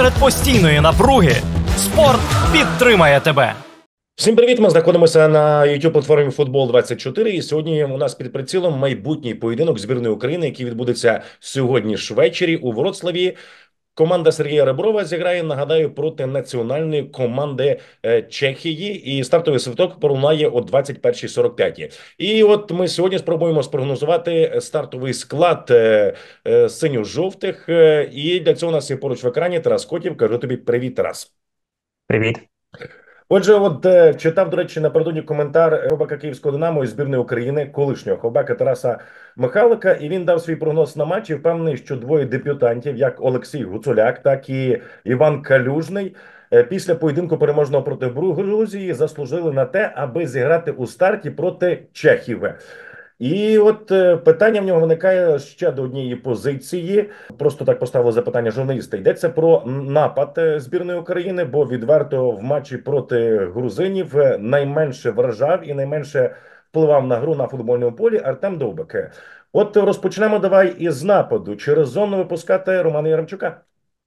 Серед постійної напруги спорт підтримає тебе. Всім привіт! Ми знаходимося на YouTube-платформі Футбол 24. І сьогодні у нас під прицілом майбутній поєдинок збірної України, який відбудеться сьогодні ж ввечері у Вроцлаві. Команда Сергія Реброва зіграє, нагадаю, проти національної команди Чехії. І стартовий свисток пролунає о 21:45. І от ми сьогодні спробуємо спрогнозувати стартовий склад синьо-жовтих. І для цього у нас є поруч в екрані Тарас Котів. Кажу тобі привіт, Тарас. Привіт. Отже, читав, до речі, напередодні коментар ховбека Київського «Динамо» і збірної України, колишнього ховбека Тараса Михайлика, і він дав свій прогноз на матч і впевнений, що двоє дебютантів, як Олексій Гуцуляк, так і Іван Калюжний, після поєдинку переможного проти Грузії заслужили на те, аби зіграти у старті проти чехів. І питання в нього виникає ще до однієї позиції. Просто так поставили запитання журналіста. Йдеться про напад збірної України, бо відверто в матчі проти грузинів найменше вражав і найменше впливав на гру на футбольному полі Артем Довбик. От розпочнемо давай із нападу. Через зону випускати Романа Яремчука?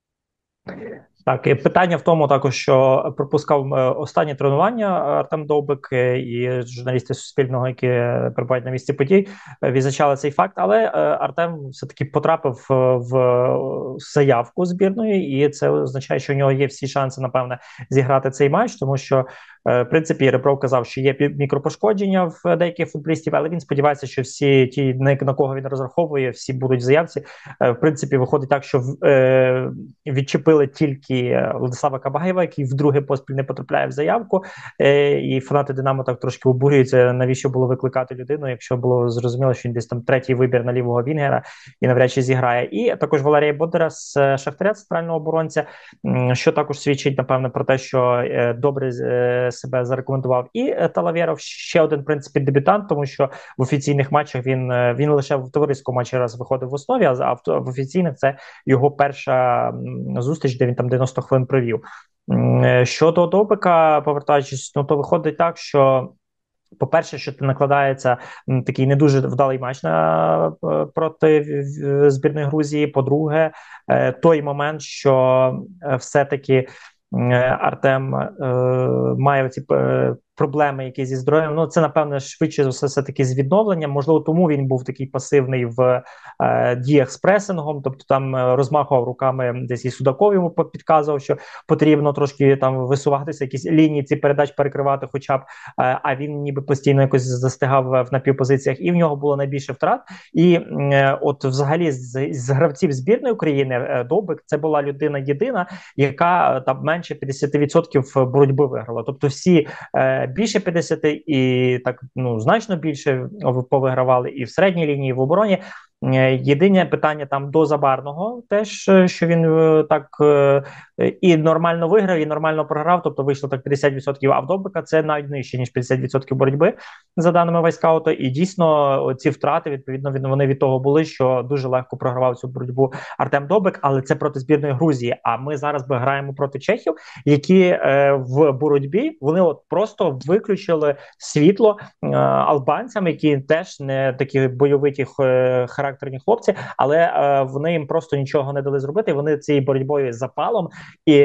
Так, і питання в тому також, що пропускав останні тренування Артем Довбик, і журналісти Суспільного, які перебувають на місці подій, відзначали цей факт. Але Артем все-таки потрапив в заявку збірної, і це означає, що у нього є всі шанси, напевне, зіграти цей матч, тому що в принципі, Ребров казав, що є мікропошкодження в деяких футболістів, але він сподівається, що всі ті, на кого він розраховує, всі будуть в заявці. В принципі, виходить так, що відчепили тільки Владислава Кабаєва, який вдруге поспіль не потрапляє в заявку. І фанати «Динамо» так трошки обурюються, навіщо було викликати людину, якщо було зрозуміло, що він десь там третій вибір на лівого вінгера і навряд чи зіграє. І також Валерія Бодера з Шахтаря, центрального оборонця, що також свідчить, напевно, про те, що добре себе зарекомендував. І Талавєров ще один, в принципі, дебютант, тому що в офіційних матчах він лише в товариському матчі раз виходив в основі, а в офіційних це його перша зустріч, де він там 90 хвилин провів. Щодо Довбика, повертаючись, то виходить так, що по-перше, що накладається такий не дуже вдалий матч проти збірної Грузії. По-друге, той момент, що все-таки Артем має ці проблеми якісь зі здоров'ям. Це, напевно, швидше за все-таки з відновленням. Можливо, тому він був такий пасивний в діях з пресингом, тобто там розмахував руками, десь і Судаков йому підказував, що потрібно трошки там висуватися, якісь лінії ці передач перекривати хоча б, а він ніби постійно якось застигав в напівпозиціях, і в нього було найбільше втрат. І от взагалі з гравців збірної України Довбик це була людина єдина, яка там менше 50% боротьби виграла. Тобто всі більше 50 і так значно більше повигравали і в середній лінії, і в обороні. Єдине питання там до Забарного теж, що він так і нормально виграв, і нормально програв, тобто вийшло так 50%, а в Довбика це навіть нижче, ніж 50% боротьби, за даними Вайскаута, і дійсно ці втрати, відповідно, вони від того були, що дуже легко програвав цю боротьбу Артем Довбик, але це проти збірної Грузії, а ми зараз граємо проти чехів, які в боротьбі, вони просто виключили світло албанцям, які теж не такі бойовиті характерні хлопці, але вони їм просто нічого не дали зробити. Вони цією боротьбою запалом і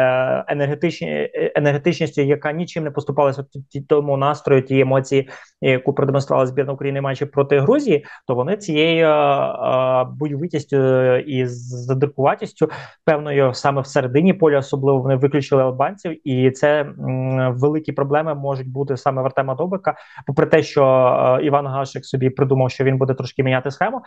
енергетичністю, яка нічим не поступалася тому настрою, тій емоції, яку продемонструвала збірна України в матчі проти Грузії, то вони цією бойовитістю і задиркуватістю, певною саме в середині поля, особливо вони виключили албанців, і це великі проблеми можуть бути саме в Артема Довбика, попри те, що Іван Гашик собі придумав, що він буде трошки міняти схему.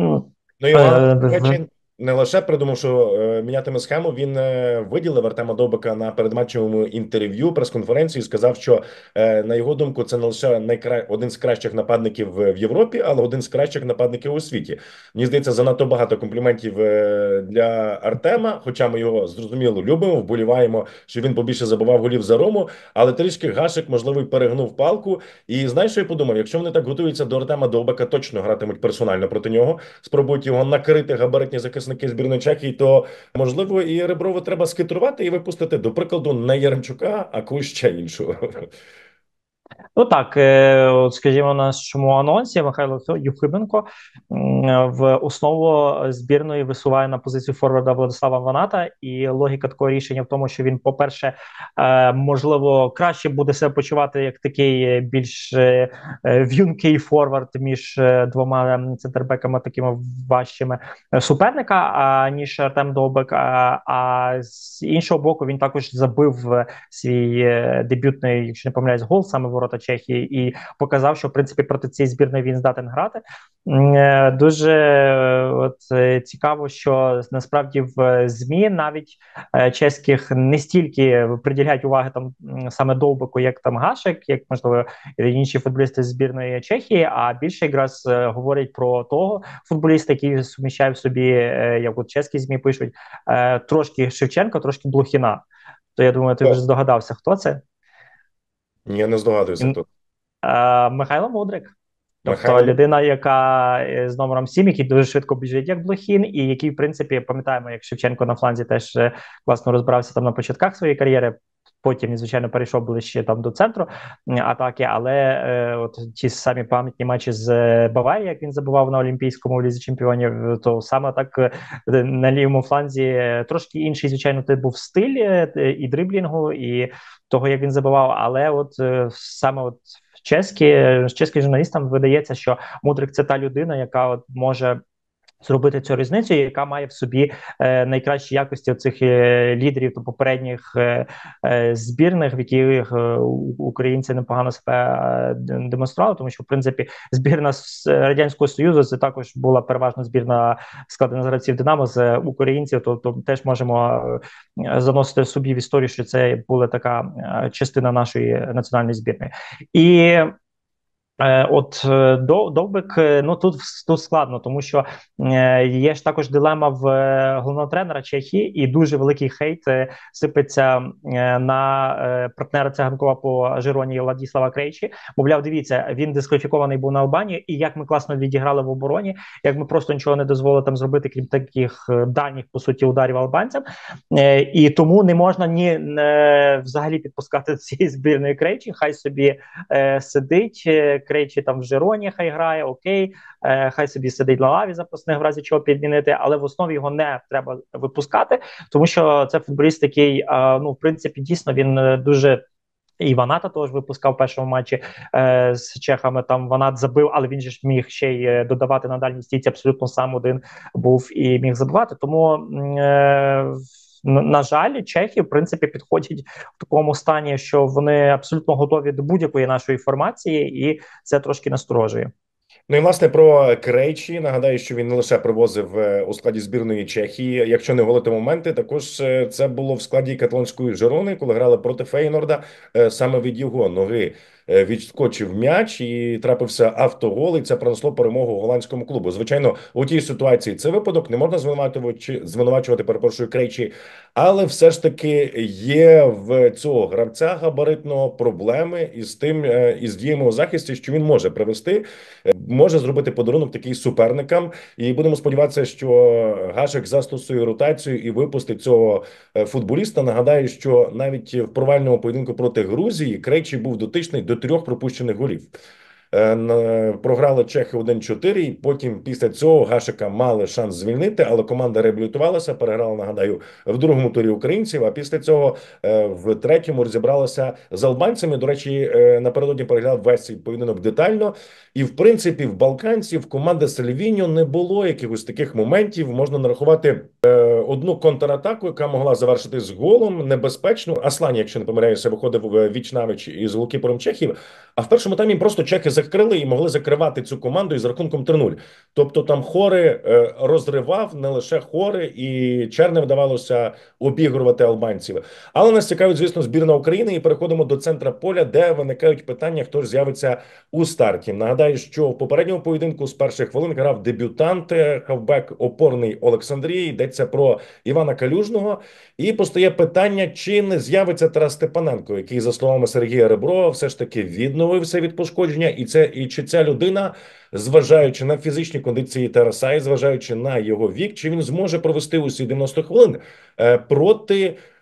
Іван не лише придумав, що мінятиме схему, він виділив Артема Довбика на передматчевому інтерв'ю, прес-конференції, сказав, що на його думку це не лише один з кращих нападників в Європі, але один з кращих нападників у світі. Мені здається, занадто багато компліментів для Артема, хоча ми його, зрозуміло, любимо, вболіваємо, що він побільше забивав голів за Рому, але трішки Гашик, можливо, й перегнув палку. І знаєш, що я подумав? Якщо вони так готуються до Артема Довбика, точно гратимуть персонально проти нього, спробують його накрити габаритні захисники збірної Чехії, то, можливо, і Реброву треба скитрувати і випустити, до прикладу, не Яремчука, а когось ще іншого. Ну так, от скажімо, в нашому анонсі Михайло Юхименко в основу збірної висуває на позицію форварда Владислава Ваната, і логіка такого рішення в тому, що він, по-перше, можливо, краще буде себе почувати як такий більш в'юнкий форвард між двома центрбеками такими важчими суперника, ніж Артем Довбик. А з іншого боку, він також забив свій дебютний, якщо не помиляюсь, гол саме в ворота Чехії, і показав, що в принципі проти цієї збірної він здатен грати. Дуже цікаво, що насправді в ЗМІ навіть чеських не стільки приділяють уваги там саме Довбику, як там Гашек, як можливо інші футболісти з збірної Чехії, а більше якраз говорять про того футболіста, який суміщає в собі, як от чеські ЗМІ пишуть, трошки Шевченка, трошки Блохіна. То я думаю, ти вже здогадався, хто це? Я не здогадуюся, хто. Михайло Мудрик. Тобто Михайло. людина, яка з номером 7, який дуже швидко біжить, як Блохін, і який, в принципі, пам'ятаємо, як Шевченко на фланзі теж класно розбирався там на початках своєї кар'єри. Потім, звичайно, перейшов ближче там до центру атаки, але от ті самі пам'ятні матчі з Баварії, як він забував на Олімпійському в Лізі Чемпіонів, то саме так на лівому фланзі трошки інший, звичайно, тип був стиль і дриблінгу, і того, як він забував, але от саме от чеським журналістам видається, що Мудрик – це та людина, яка от може зробити цю різницю, яка має в собі найкращі якості цих лідерів до попередніх збірних, в яких українці непогано себе демонстрували, тому що в принципі збірна з Радянського Союзу це також була переважно збірна складена з гравців Динамо, з українців, то теж можемо заносити собі в історію, що це була така частина нашої національної збірної. І Довбик, ну тут складно, тому що є ж також дилема в головного тренера Чехії, і дуже великий хейт сипеться на партнера Циганкова по Жироні Владислава Крейчі. Мовляв, дивіться, він дискваліфікований був на Албанії, і як ми класно відіграли в обороні, як ми просто нічого не дозволили там зробити, крім таких дальніх, по суті, ударів албанцям. І тому не можна взагалі підпускати до цієї збірної Крейчі, хай собі сидить, Крейчі там в Жироні хай грає, окей, хай собі сидить на лаві запасних, в разі чого підмінити, але в основі його не треба випускати, тому що це футболіст, який, ну, в принципі, дійсно, він дуже... І Ваната теж випускав в першому матчі з чехами. Там Ванат забив, але він же ж міг ще й додавати на дальній стійці, абсолютно сам один був і міг забивати. Тому, на жаль, чехи, в принципі, підходять в такому стані, що вони абсолютно готові до будь-якої нашої формації, і це трошки насторожує. Ну і власне про Крейчі. Нагадаю, що він не лише привозив у складі збірної Чехії. Якщо не голити моменти, також це було в складі каталонської Жирони, коли грали проти Фейнорда. Саме від його ноги відскочив м'яч і трапився автогол, і це принесло перемогу голландському клубу. Звичайно, у тій ситуації це випадок, не можна звинувачувати, перепрошую, Крейчі, але все ж таки є в цього гравця габаритного проблеми із тим, із діями у захисті, що він може привести, може зробити подарунок такий суперникам, і будемо сподіватися, що Гашек застосує ротацію і випустить цього футболіста. Нагадаю, що навіть в провальному поєдинку проти Грузії Крейчі був дотичний до 3 пропущених голів. Програли чехи 1-4, і потім після цього Гашека мали шанс звільнити, але команда реабілітувалася, переграла, нагадаю, в другому турі українців, а після цього в третьому розібралася з албанцями. До речі, напередодні переглядав весь цей поєдинок детально, і в принципі в балканців команди Сальвіньо не було якихось таких моментів. Можна нарахувати одну контратаку, яка могла завершити з голом, небезпечну. Аслані, якщо не помиляюся, виходив віч-навіч із голкіпером чехів, а в першому таймі просто чехи закрили і могли закривати цю команду із рахунком 3-0. Тобто там Хоре розривав, не лише Хоре, і Черне вдавалося обігрувати албанців. Але нас цікавить, звісно, збірна України, і переходимо до центра поля, де виникають питання, хто ж з'явиться у старті. Нагадаю, що в попередньому поєдинку з перших хвилин грав дебютант, хавбек опорний Олександрії, йдеться про Івана Калюжного, і постає питання, чи не з'явиться Тарас Степаненко, який, за словами Сергія Реброва, все ж таки відновився від пошкодження, і чи ця людина, зважаючи на фізичні кондиції Тараса і зважаючи на його вік, чи він зможе провести усі 90 хвилин проти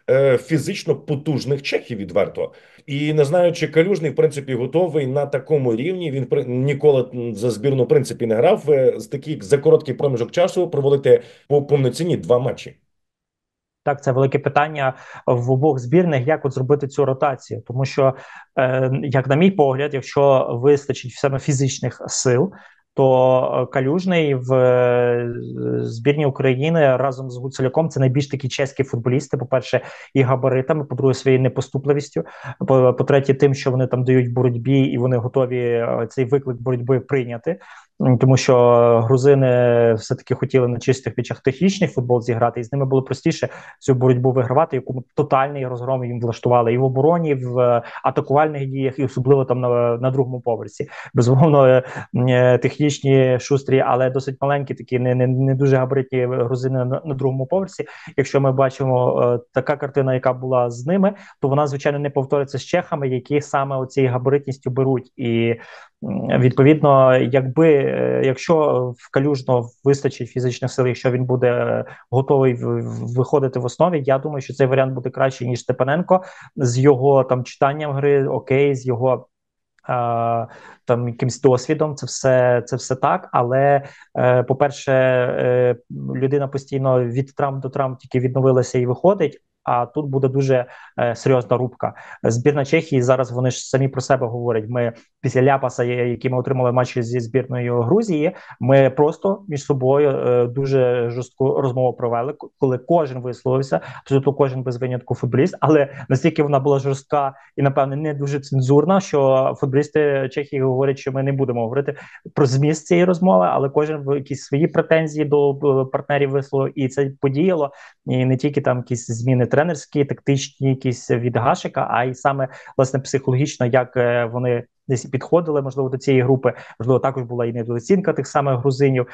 фізично потужних чехів відверто. І не знаю, чи Калюжний, в принципі, готовий на такому рівні. Він ніколи за збірну, в принципі, не грав. З таких за короткий проміжок часу проводити по повноцінні 2 матчі. Так, це велике питання в обох збірних, як от зробити цю ротацію. Тому що, як на мій погляд, якщо вистачить саме фізичних сил, то Калюжний в збірні України разом з Гуцуляком це найбільш такі чеські футболісти. По-перше, і габаритами, по-друге, своєю непоступливістю, по-третє, тим, що вони там дають боротьбі, і вони готові цей виклик боротьби прийняти. Тому що грузини все-таки хотіли на чистих пічах технічний футбол зіграти, і з ними було простіше цю боротьбу вигравати, яку тотальний розгром їм влаштували і в обороні, і в атакувальних діях, і особливо там на другому поверсі. Безумовно, технічні, шустрі, але досить маленькі, такі не дуже габаритні грузини на другому поверсі. Якщо ми бачимо така картина, яка була з ними, то вона, звичайно, не повториться з чехами, які саме оцією габаритністю беруть. І відповідно, якщо в Калюжного вистачить фізичних сил, якщо він буде готовий виходити в основі, я думаю, що цей варіант буде кращий, ніж Степаненко, з його там читанням гри, окей, з його там якимсь досвідом, це все так, але по-перше, людина постійно від травм до травм тільки відновилася і виходить. А тут буде дуже серйозна рубка. Збірна Чехії зараз вони ж самі про себе говорять. Ми після ляпаса, який ми отримали матчі зі збірною Грузії, ми просто між собою дуже жорстку розмову провели, коли кожен висловився, абсолютно кожен без винятку футболіст, але настільки вона була жорстка і, напевне, не дуже цензурна, що футболісти Чехії говорять, що ми не будемо говорити про зміст цієї розмови, але кожен якісь свої претензії до партнерів висловив, і це подіяло. І не тільки там якісь зміни тренерські, тактичні, якісь від Гашика, а й саме, власне, психологічно, як вони десь підходили, можливо, до цієї групи, можливо, також була і недооцінка тих самих грузинів.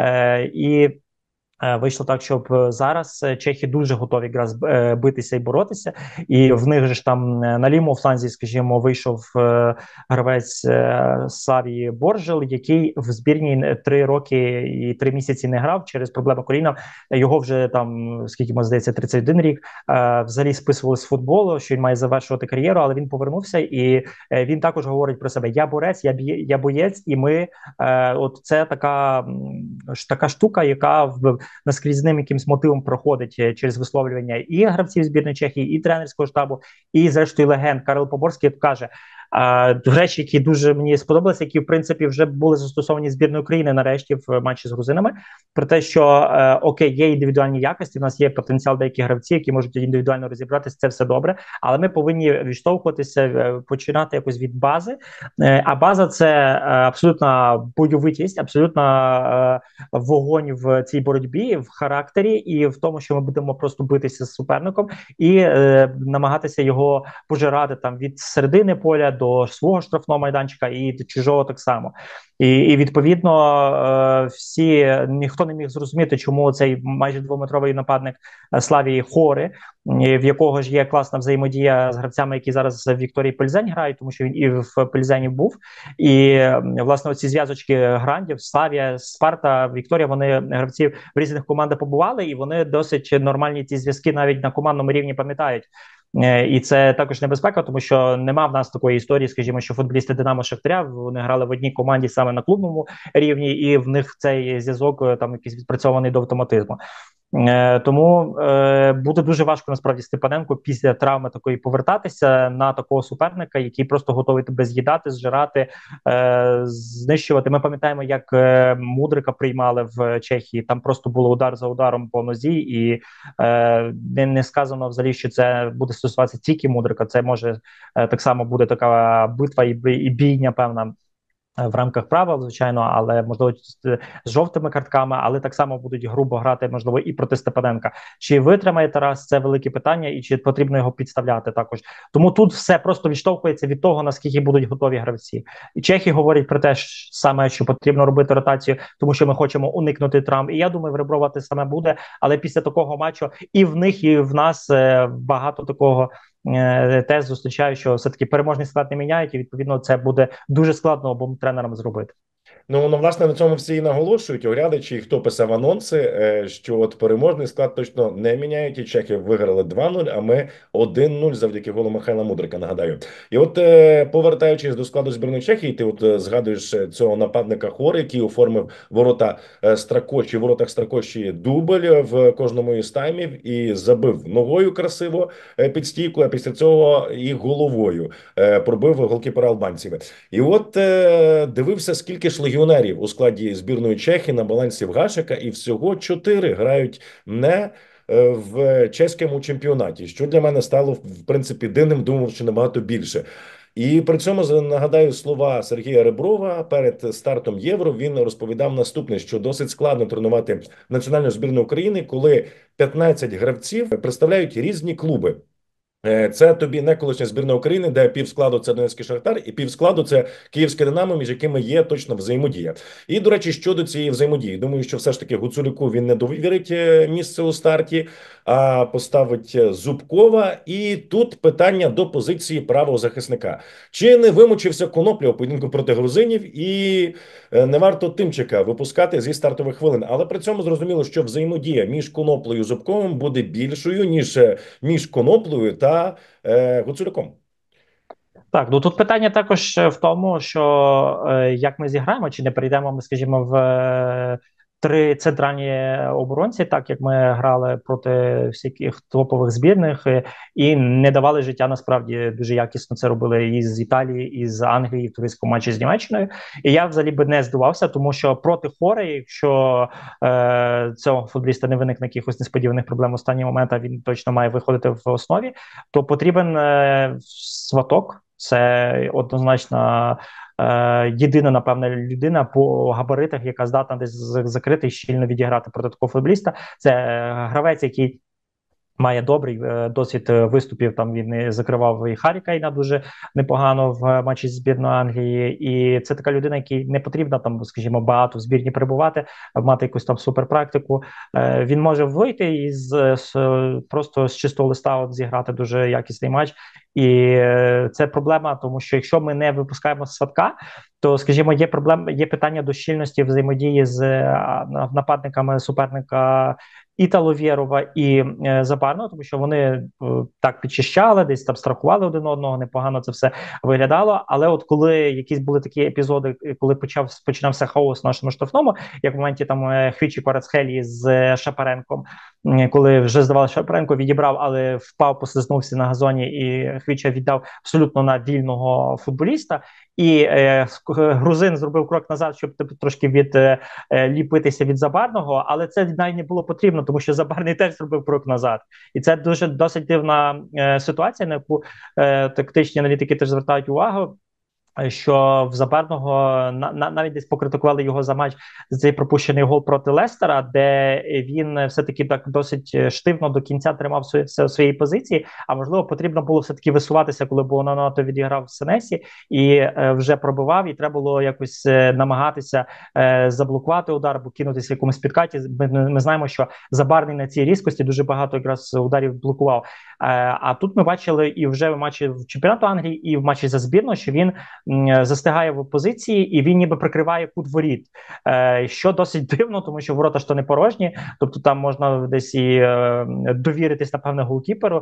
І вийшло так, щоб зараз чехи дуже готові якраз битися і боротися, і в них же ж там на лівому фланзі, скажімо, вийшов гравець Славії Боржел, який в збірній 3 роки і 3 місяці не грав через проблеми коліна. Його вже там, скільки мені здається, 31 рік, взагалі списували з футболу, що він має завершувати кар'єру, але він повернувся, і він також говорить про себе: я борець, я боєць, і ми, от це така штука, яка наскрізним якимсь мотивом проходить через висловлювання і гравців збірної Чехії, і тренерського штабу, і зрештою легенд. Карл Поборський каже речі, які дуже мені сподобалися, які в принципі вже були застосовані збірною України нарешті в матчі з грузинами, про те, що окей, є індивідуальні якості, в нас є потенціал деяких гравців, які можуть індивідуально розібратися, це все добре, але ми повинні відштовхуватися, починати якось від бази, а база – це абсолютна бойовитість, абсолютна вогонь в цій боротьбі, в характері і в тому, що ми будемо просто битися з суперником і намагатися його пожирати там від середини поля до свого штрафного майданчика і до чужого так само. І відповідно ніхто не міг зрозуміти, чому цей майже 2-метровий нападник Славії Хори, в якого ж є класна взаємодія з гравцями, які зараз в Вікторії Пельзень грають, тому що він і в Пельзені був. І, власне, оці зв'язочки грандів, Славія, Спарта, Вікторія, вони гравці в різних командах побували, і вони досить нормальні ці зв'язки навіть на командному рівні пам'ятають. І це також небезпека, тому що нема в нас такої історії, скажімо, що футболісти Динамо Шахтаря, вони грали в одній команді саме на клубному рівні, і в них цей зв'язок там якийсь відпрацьований до автоматизму. Тому буде дуже важко насправді Степаненку після травми такої повертатися на такого суперника, який просто готовий тебе з'їдати, зжирати, знищувати. Ми пам'ятаємо, як Мудрика приймали в Чехії, там просто було удар за ударом по нозі, і не сказано взагалі, що це буде стосуватися тільки Мудрика, це може так само буде така битва і бійня певна в рамках правил, звичайно, але можливо з жовтими картками, але так само будуть грубо грати, можливо, і проти Степаненка. Чи витримає Тарас, це велике питання, і чи потрібно його підставляти також. Тому тут все просто відштовхується від того, наскільки будуть готові гравці. І чехи говорять про те саме, що потрібно робити ротацію, тому що ми хочемо уникнути травм. І я думаю, вребрувати саме буде, але після такого матчу і в них, і в нас багато такого тез зустрічаю, що все-таки переможний склад не міняють, і відповідно це буде дуже складно обом тренерам зробити. Ну, власне, на цьому всі і наголошують, оглядачі, хто писав анонси, що от переможний склад точно не міняють, і чехи виграли 2-0, а ми 1-0 завдяки голу Михайла Мудрика, нагадаю. І от, повертаючись до складу збірної Чехії, ти от згадуєш цього нападника Хори, який оформив ворота Стракочі, в воротах Стракочі дубль в кожному із таймів і забив ногою красиво під стійку, а після цього і головою пробив голкіпера албанців. І от дивився, скільки ж легіонерів у складі збірної Чехії на балансі в Гашека, і всього 4 грають не в чеському чемпіонаті, що для мене стало, в принципі, дивним, думав, що набагато більше. І при цьому нагадаю слова Сергія Реброва перед стартом Євро. Він розповідав наступне, що досить складно тренувати національну збірну України, коли 15 гравців представляють різні клуби. Це тобі не колишня збірна України, де півскладу це Донецький Шахтар, і півскладу це Київське Динамо, між якими є точно взаємодія. І, до речі, щодо цієї взаємодії, думаю, що все ж таки Гуцулюку він не довірить місце у старті, а поставить Зубкова. І тут питання до позиції правого захисника. Чи не вимучився Конопля у поєдинку проти грузинів, і не варто Тимчика випускати зі стартових хвилин. Але при цьому зрозуміло, що взаємодія між Коноплею і Зубковим буде більшою, ніж між Коноплею та Гуцуляком. Так, ну тут питання також в тому, що як ми зіграємо, чи не перейдемо ми, скажімо, в три центральні оборонці, так як ми грали проти всяких топових збірних і не давали життя. Насправді дуже якісно це робили і з Італії, і з Англії в туристському матчі з Німеччиною. І я взагалі би не здивався, тому що проти Хори, якщо цього футболіста не виникне якихось несподіваних проблем в останній момент, а він точно має виходити в основі, то потрібен сваток. Це однозначно єдина, напевне, людина по габаритах, яка здатна десь закрити і щільно відіграти проти такого футболіста. Це гравець, який має добрий досвід виступів. Там він і закривав і Харі Кейна дуже непогано в матчі з збірною Англії. І це така людина, якій не потрібно там, скажімо, багато в збірні перебувати, мати якусь там суперпрактику. Він може вийти і просто з чистого листа от зіграти дуже якісний матч. І це проблема, тому що якщо ми не випускаємо Сватка, то, скажімо, є питання до щільності взаємодії з нападниками суперника і Таловєрова, і Забарного, тому що вони так підчищали, десь там страхували один одного, непогано це все виглядало. Але от коли якісь були такі епізоди, коли починався хаос в нашому штрафному, як в моменті там Хвічі Кварацхелії з Шапаренком, коли вже здавалося, Шапаренко відібрав, але впав, послизнувся на газоні, і Хвіча віддав абсолютно на вільного футболіста. І грузин зробив крок назад, щоб трошки відліпитися від Забарного, але це навіть не було потрібно, тому що Забарний теж зробив крок назад. І це досить дивна ситуація, на яку тактичні аналітики теж звертають увагу, що в Забарного навіть десь покритикували його за матч за цей пропущений гол проти Лестера, де він все-таки так досить штивно до кінця тримав своєї позиції, а можливо потрібно було все-таки висуватися, коли Буонанотто відіграв в Сенесі і вже пробивав, і треба було якось намагатися заблокувати удар або кинутися в якомусь підкаті. Ми знаємо, що Забарний на цій різкості дуже багато якраз ударів блокував. А тут ми бачили і вже в матчі в чемпіонату Англії, і в матчі за збірну, що він застигає в опозиції і він ніби прикриває кут воріт, що досить дивно, тому що ворота ж то не порожні, тобто там можна десь і довіритись, напевне, голкіперу,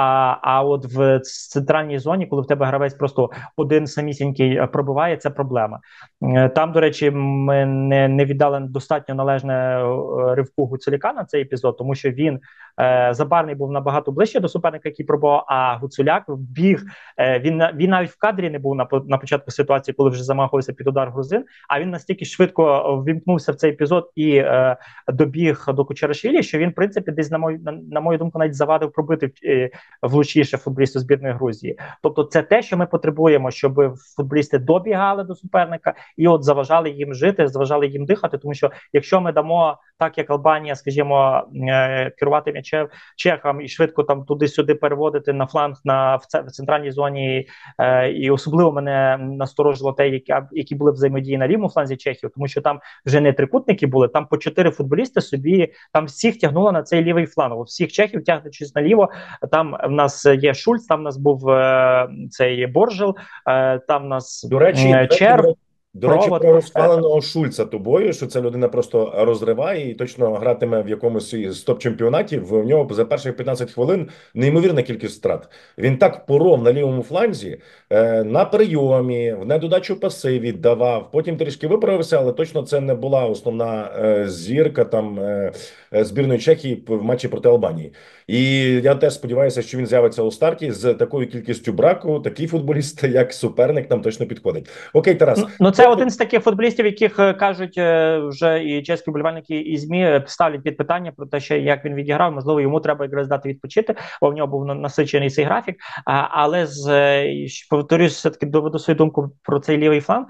а от в центральній зоні, коли в тебе гравець просто один самісінький пробиває, це проблема. Там, до речі, ми не віддали достатньо належне ривку Гуцуляка на цей епізод, тому що він Забарний був набагато ближче до суперника, який пробував, а Гуцуляк біг, він навіть в кадрі не був на початку ситуації, коли вже замахувався під удар грузин, а він настільки швидко ввімкнувся в цей епізод і добіг до Кучерашвілі, що він, в принципі, десь, на мою думку, навіть завадив пробити влучніше футболісту збірної Грузії. Тобто це те, що ми потребуємо, щоб футболісти добігали до суперника і от заважали їм жити, заважали їм дихати, тому що якщо ми дамо, так як Албанія, скажімо, керувати м'ячем чехам і швидко там туди-сюди переводити на фланг в центральній зоні, і особливо мене насторожило те, які були взаємодії на лівому фланзі Чехів, тому що там вже не трикутники були, там по 4 футболісти собі, там всіх тягнуло на цей лівий фланг, всіх чехів тягнучись наліво, там в нас є Шульц, там в нас був цей Боржел, там в нас До речі, Черв. До речі, провод. про розпаленого Шульца тобою, що ця людина просто розриває і точно гратиме в якомусь із топ-чемпіонатів. В нього за перших 15 хвилин неймовірна кількість втрат. Він так поров на лівому фланзі, на прийомі, в недодачу паси віддавав. Потім трішки виправився, але точно це не була основна зірка там збірної Чехії в матчі проти Албанії. І я теж сподіваюся, що він з'явиться у старті з такою кількістю браку. Такий футболіст, як суперник, нам точно підходить. Окей, Тарас. Ну, це один з таких футболістів, яких кажуть вже і чеські вболівальники, і ЗМІ ставлять під питання про те, що як він відіграв. Можливо, йому треба якраз дати відпочити, бо в нього був насичений цей графік. Але повторюсь, все-таки доведу свою думку про цей лівий фланг.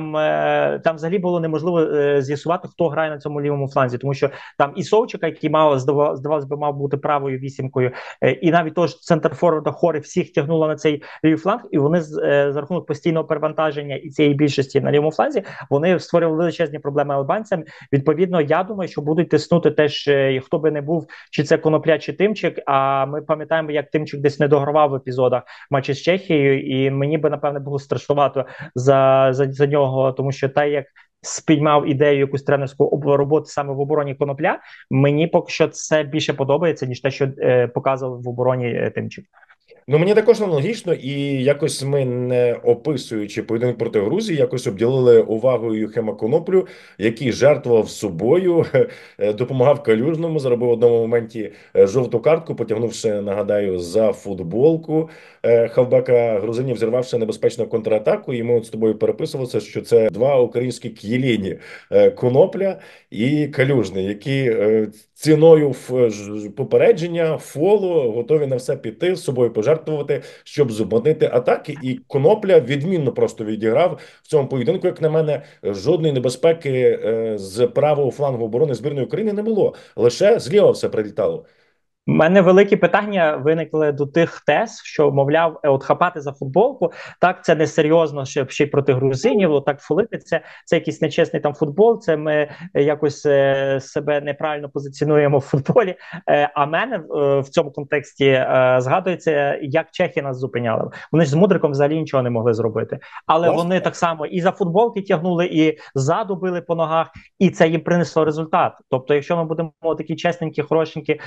Там взагалі було неможливо з'ясувати, хто грає на цьому лівому фланзі, тому що там і Совчика, який здавалось би, мав бути правою вісімкою, і навіть того ж центрфорварда Хори всіх тягнуло на цей лівий фланг, і вони за рахунок постійного перевантаження і цієї більшості на лівому фланзі, вони створювали величезні проблеми албанцям. Відповідно, я думаю, що будуть тиснути теж, хто би не був, чи це Конопля, чи Тимчик. А ми пам'ятаємо, як Тимчик десь не догравав в епізодах матчі з Чехією, і мені би, напевне, було страшнувато за нього, тому що та як спіймав ідею якусь тренерську роботу саме в обороні Конопля, мені поки що це більше подобається, ніж те, що показував в обороні Тимчик. Ну, мені також аналогічно, і якось ми, не описуючи поєдинок проти Грузії, якось обділили увагою Євгена Коноплю, який жертвував собою, допомагав Калюжному, заробив в одному моменті жовту картку, потягнувши, нагадаю, за футболку хавбека грузинів, зірвавши небезпечну контратаку. І ми от з тобою переписувалися, що це два українські к'єліні Конопля і Калюжний, які ціною попередження, фолу, готові на все піти, з собою пожертвувати, щоб зупинити атаки. І Конопля відмінно просто відіграв в цьому поєдинку, як на мене, жодної небезпеки з правого флангу оборони збірної України не було. Лише зліва все прилітало. У мене великі питання виникли до тих тез, що, мовляв, от хапати за футболку, так, це несерйозно, ще й проти грузинів, так фолити, це якийсь нечесний там футбол, це ми якось себе неправильно позиціонуємо в футболі. А мене в цьому контексті згадується, як чехи нас зупиняли. Вони ж з Мудриком взагалі нічого не могли зробити. Але Власне, вони так само і за футболки тягнули, і ззаду били по ногах, і це їм принесло результат. Тобто, якщо ми будемо такі чесненькі, хорошенькі,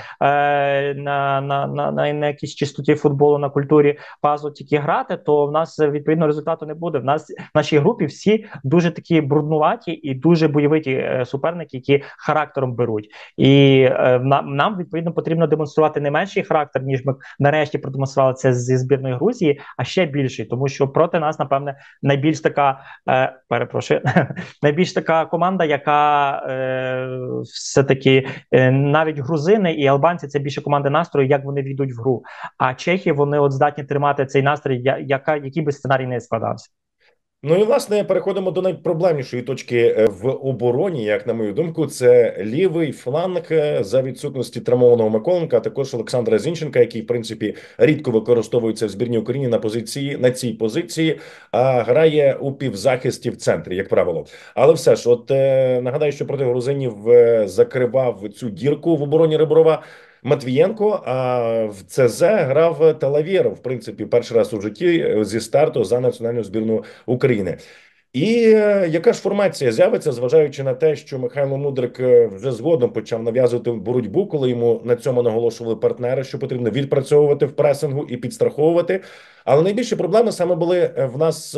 на якійсь чистоті футболу, на культурі пазу тільки грати, то в нас відповідно результату не буде. В нашій групі всі дуже такі бруднуваті і дуже бойовиті суперники, які характером беруть. І нам відповідно потрібно демонструвати не менший характер, ніж ми нарешті продемонстрували це зі збірної Грузії, а ще більший, тому що проти нас, напевне, найбільш така найбільш така команда, яка все-таки навіть грузини і албанці, це більше команди настрою, як вони війдуть в гру. А чехи, вони от здатні тримати цей настрій, який би сценарій не складався. Ну і власне переходимо до найпроблемнішої точки в обороні, як на мою думку, це лівий фланг за відсутності травмованого Миколенка, а також Олександра Зінченка, який в принципі рідко використовується в збірній Україні на цій позиції, а грає у півзахисті в центрі, як правило. Але все ж, от нагадаю, що проти грузинів закривав цю дірку в обороні Реброва Матвієнко, а в ЦЗ грав Талавєров, в принципі, перший раз у житті зі старту за національну збірну України. І яка ж формація з'явиться, зважаючи на те, що Михайло Мудрик вже згодом почав нав'язувати боротьбу, коли йому на цьому наголошували партнери, що потрібно відпрацьовувати в пресингу і підстраховувати. Але найбільші проблеми саме були в нас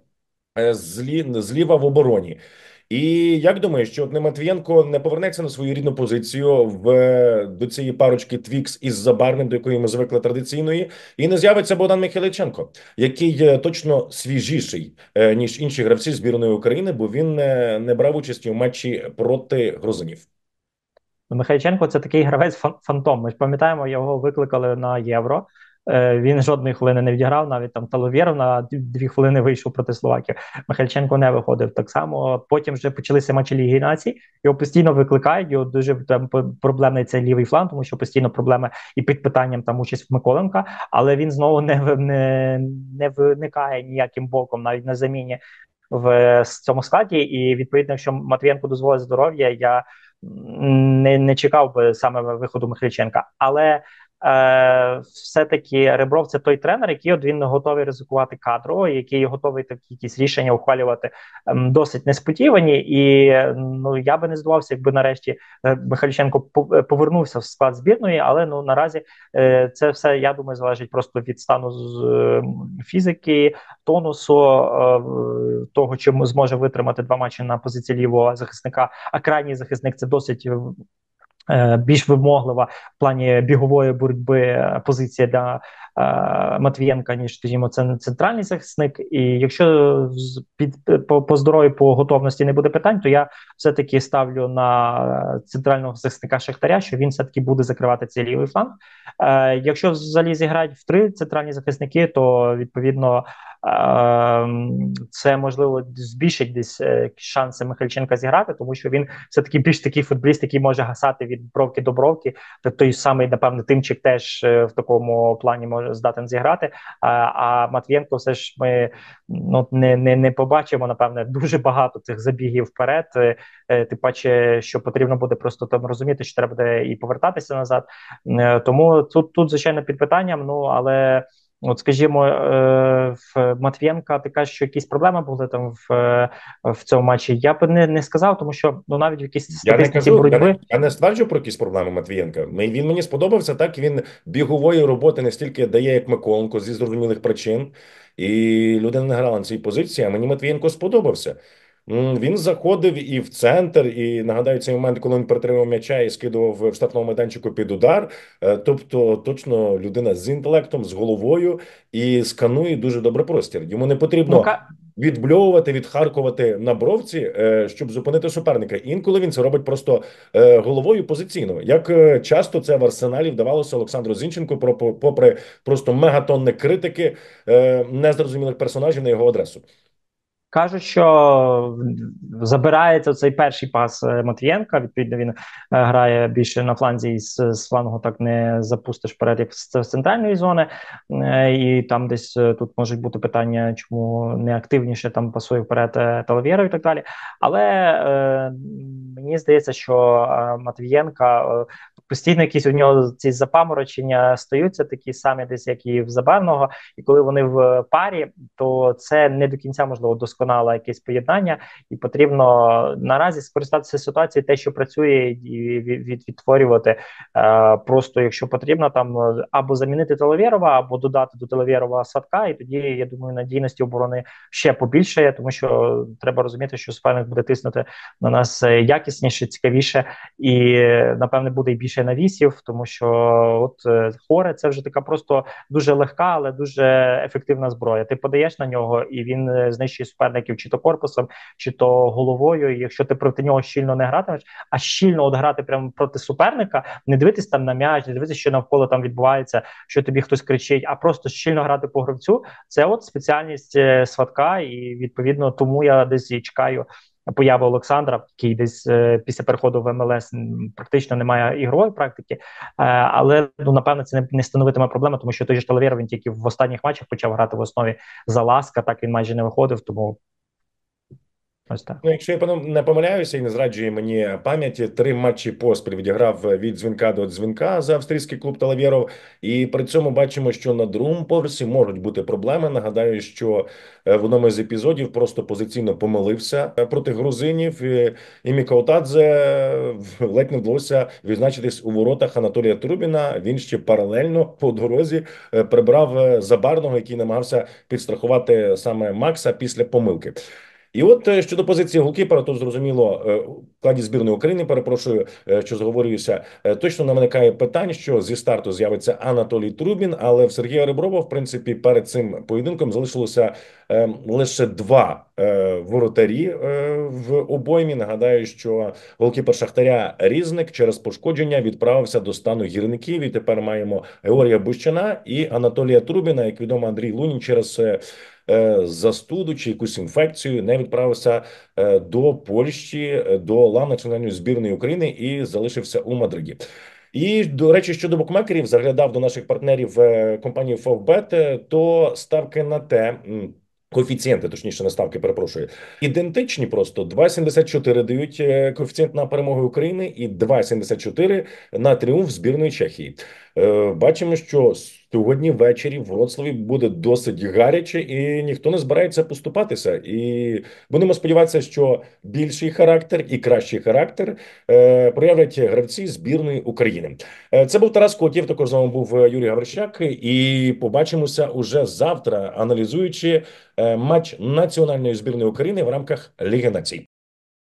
зліва в обороні. І як думаєш, що от Матвієнко не повернеться на свою рідну позицію до цієї парочки Твікс із Забарним, до якої ми звикли традиційної, і не з'явиться Богдан Михайличенко, який точно свіжіший, ніж інші гравці збірної України, бо він не брав участі у матчі проти грузинів. Михайличенко – це такий гравець-фантом. Ми ж пам'ятаємо, його викликали на Євро. Він жодної хвилини не відіграв, навіть там Таловєров на 2 хвилини вийшов проти Словакії. Михайличенко не виходив. Так само потім вже почалися матчі Ліги Націй, його постійно викликають, його дуже там проблемний цей лівий фланг, тому що постійно проблеми і під питанням там участь Миколенка, але він знову не виникає ніяким боком, навіть на заміні в цьому складі, і відповідно, якщо Матвієнку дозволить здоров'я, я не чекав би саме виходу Михайличенка. Але все-таки Ребров це той тренер, який от він готовий ризикувати кадрово, який готовий такі якісь рішення ухвалювати досить несподівані. І ну я би не здивувався, якби нарешті Михайліченко повернувся в склад збірної, але ну наразі це все, я думаю, залежить просто від стану фізики, тонусу, того, чи зможе витримати 2 матчі на позиції лівого захисника, а крайній захисник це досить більш вимоглива в плані бігової боротьби позиція для Матвієнка, ніж, скажімо, це центральний захисник. І якщо по здоров'ю, по готовності не буде питань, то я все-таки ставлю на центрального захисника Шахтаря, що він все-таки буде закривати цей лівий фланг. Якщо взагалі зіграють в 3 центральні захисники, то відповідно це можливо збільшить десь шанси Михайліченка зіграти, тому що він все-таки більш такий футболіст, який може гасати від бровки до бровки. Той самий, напевно, Тимчик теж в такому плані може здатен зіграти. А Матвієнко все ж ми не побачимо, напевне, дуже багато цих забігів вперед. Тим паче, що потрібно буде просто там розуміти, що треба буде і повертатися назад. Тому тут звичайно, під питанням, але от, скажімо, в Матвієнка ти кажеш, що якісь проблеми були там в цьому матчі. Я б не сказав, тому що навіть в якійсь статистиці боротьби... Я не стверджую про якісь проблеми Матвієнка. Він мені сподобався, так, він бігової роботи не стільки дає, як Миколенко, зі зрозумілих причин. І людина не грала на цій позиції, а мені Матвієнко сподобався. Він заходив і в центр, і нагадаю цей момент, коли він перетримав м'яча і скидував в штрафному майданчику під удар. Тобто, точно людина з інтелектом, з головою і сканує дуже добре простір. Йому не потрібно відбльовувати, відхаркувати на бровці, щоб зупинити суперника. Інколи він це робить просто головою позиційно. Як часто це в Арсеналі вдавалося Олександру Зінченку, попри просто мегатонни критики незрозумілих персонажів на його адресу. Кажуть, що забирається цей перший пас Матвієнка. Відповідно, він грає більше на фланзі, і з флангу так не запустиш вперед, як з центральної зони. І там десь тут можуть бути питання, чому не активніше там пасує вперед Талавєров і так далі. Але мені здається, що Матвієнка постійно якісь у нього ці запаморочення стаються такі самі десь, як і в Забарного. І коли вони в парі, то це не до кінця можливо досконало якесь поєднання, і потрібно наразі скористатися ситуацією, те, що працює, і відтворювати. Просто якщо потрібно, там або замінити Талавєрова, або додати до Талавєрова Садка, і тоді, я думаю, надійності оборони ще побільшає, тому що треба розуміти, що суперник буде тиснути на нас якісніше, цікавіше, і, напевне, буде і більше навісів, тому що от Хоре – це вже така просто дуже легка, але дуже ефективна зброя. Ти подаєш на нього, і він знищує суперників чи то корпусом, чи то головою. І якщо ти проти нього щільно не гратимеш, а щільно от грати прямо проти суперника, не дивитись там на м'яч, не дивитися, що навколо там відбувається, що тобі хтось кричить, а просто щільно грати по гравцю, це от спеціальність Сватка, і відповідно тому я десь і чекаю появи Олександра, який десь після переходу в МЛС практично не має ігрової практики, але напевно це не становитиме проблеми, тому що той же Талавєров, він тільки в останніх матчах почав грати в основі за Ласка, так він майже не виходив, тому ось так. Якщо я не помиляюся і не зраджує мені пам'яті, 3 матчі поспіль відіграв від дзвінка до дзвінка за австрійський клуб Талавєров, і при цьому бачимо, що на другому поверсі можуть бути проблеми. Нагадаю, що в одному з епізодів просто позиційно помилився проти грузинів, і Мікаутадзе ледь не вдалося відзначитись у воротах Анатолія Трубіна. Він ще паралельно по дорозі прибрав Забарного, який намагався підстрахувати саме Макса після помилки. І от щодо позиції голкіпера, то зрозуміло, в складі збірної України, перепрошую, що заговорююся, точно не виникає питань, що зі старту з'явиться Анатолій Трубін, але в Сергія Реброва, в принципі, перед цим поєдинком залишилося лише 2 воротарі в обоймі. Нагадаю, що голкіпер Шахтаря Різник через пошкодження відправився до стану гірників, і тепер маємо Георгія Бущана і Анатолія Трубіна. Як відомо, Андрій Лунін через застуду чи якусь інфекцію не відправився до Польщі, до лав національної збірної України і залишився у Мадриді. І, до речі, щодо букмекерів, заглядав до наших партнерів компанії Favbet, то ставки на те, коефіцієнти, точніше, не ставки, перепрошую, ідентичні просто. 2,74 дають коефіцієнт на перемогу України і 2,74 на тріумф збірної Чехії. Бачимо, що сьогодні ввечері в Вроцлаві буде досить гаряче, і ніхто не збирається поступатися. І будемо сподіватися, що більший характер і кращий характер проявлять гравці збірної України. Це був Тарас Котів. Також з вами був Юрій Гаврищак. І побачимося уже завтра, аналізуючи матч національної збірної України в рамках Ліги Націй.